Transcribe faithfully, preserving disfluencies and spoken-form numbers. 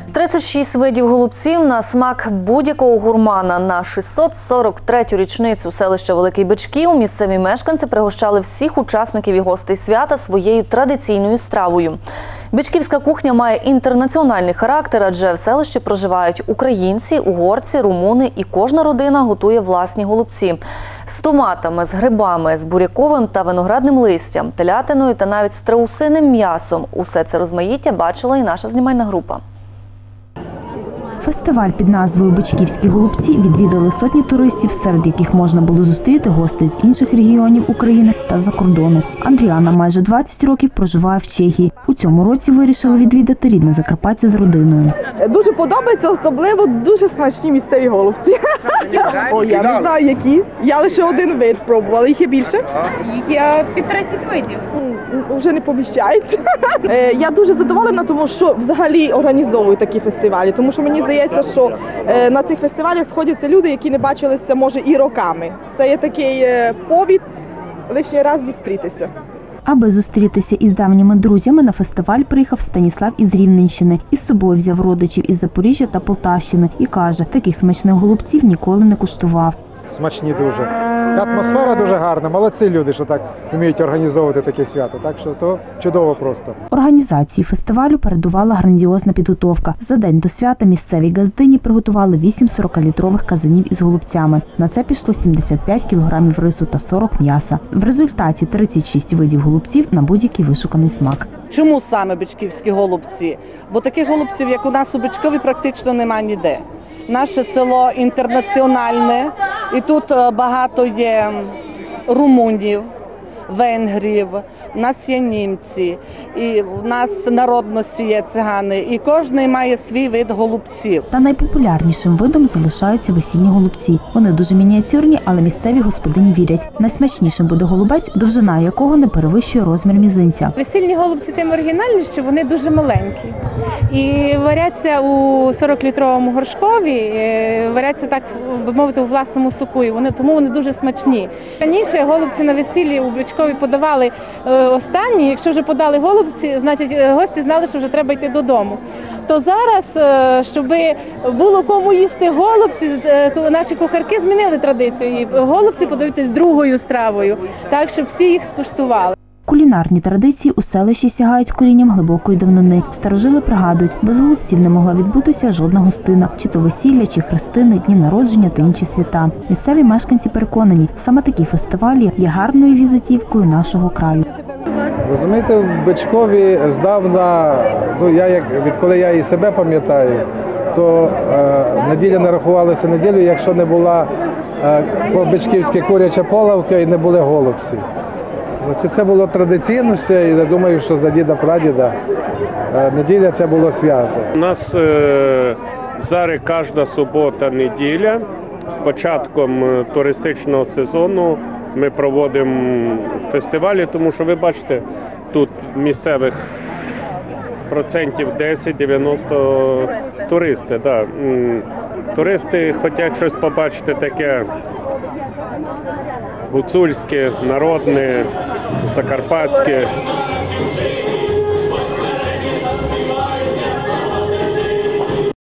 тридцять шість видів голубців на смак будь-якого гурмана. На шістсот сорок третю річницю селища Великий Бичків місцеві мешканці пригощали всіх учасників і гостей свята своєю традиційною стравою. Бичківська кухня має інтернаціональний характер, адже в селищі проживають українці, угорці, румуни і кожна родина готує власні голубці. З томатами, з грибами, з буряковим та виноградним листям, телятиною та навіть страусиним м'ясом. Усе це розмаїття бачила і наша знімальна група. Фестиваль під назвою «Бичківські голубці» відвідали сотні туристів, серед яких можна було зустріти гостей з інших регіонів України та з-за кордону. Андріана майже двадцять років проживає в Чехії. У цьому році вирішила відвідати рідне Закарпаття з родиною. Дуже подобається, особливо дуже смачні місцеві голубці. О, я не знаю, які. Я лише один вид пробувала, їх є більше. Їх є під тридцять видів. Вже не поміщається. Я дуже задоволена, тому що взагалі організовую такі фестивалі, тому що мені здається, що на цих фестивалях сходяться люди, які не бачилися, може, і роками. Це є такий повід лишній раз зустрітися. Аби зустрітися із давніми друзями, на фестиваль приїхав Станіслав із Рівненщини. Із собою взяв родичів із Запоріжжя та Полтавщини і каже, таких смачних голубців ніколи не куштував. Смачні дуже. Атмосфера дуже гарна, молодці люди, що так вміють організовувати таке свято. Так що то чудово просто. Організації фестивалю передувала грандіозна підготовка. За день до свята місцеві газдині приготували вісім сорокалітрових казанів із голубцями. На це пішло сімдесят п'ять кілограмів рису та сорок м'яса. В результаті тридцять шість видів голубців на будь-який вишуканий смак. Чому саме бичківські голубці? Бо таких голубців, як у нас у Бичкові, практично немає ніде. Наше село інтернаціональне, і тут багато є румунів, венгрів, у нас є німці, і в нас народності є цигани, і кожен має свій вид голубців. Та найпопулярнішим видом залишаються весільні голубці. Вони дуже мініатюрні, але місцеві господині вірять. Найсмачнішим буде голубець, довжина якого не перевищує розмір мізинця. Весільні голубці тим оригінальні, що вони дуже маленькі. І варяться у сорокалітровому горшкові, варяться так, би мовити, у власному соку, і вони, тому вони дуже смачні. Раніше голубці на весіллі у Бичкові подавали останні. Якщо вже подали голубці, значить гості знали, що вже треба йти додому. То зараз, щоб було кому їсти голубці, наші кухарки змінили традицію. І голубці подаються з другою стравою, так, щоб всі їх скуштували. Кулінарні традиції у селищі сягають корінням глибокої давнини. Старожили пригадують, без голубців не могла відбутися жодна гостина, чи то весілля, чи хрестини, дні народження та інші свята. Місцеві мешканці переконані, саме такі фестивалі є гарною візитівкою нашого краю. Розумієте, в Бичкові здавна, ну я як відколи я і себе пам'ятаю, то е, неділя не рахувалася неділю, якщо не була е, по-бичківськи куряча полавка і не були голубці. Значить, це було традиційно ще, і я думаю, що за діда-прадіда неділя це було свято. У нас е, зараз кожна субота-неділя з початком туристичного сезону ми проводимо фестивалі, тому що ви бачите, тут місцевих процентів десять-дев'яносто туристи. Да. Туристи хочуть щось побачити таке гуцульське, народне, закарпатське.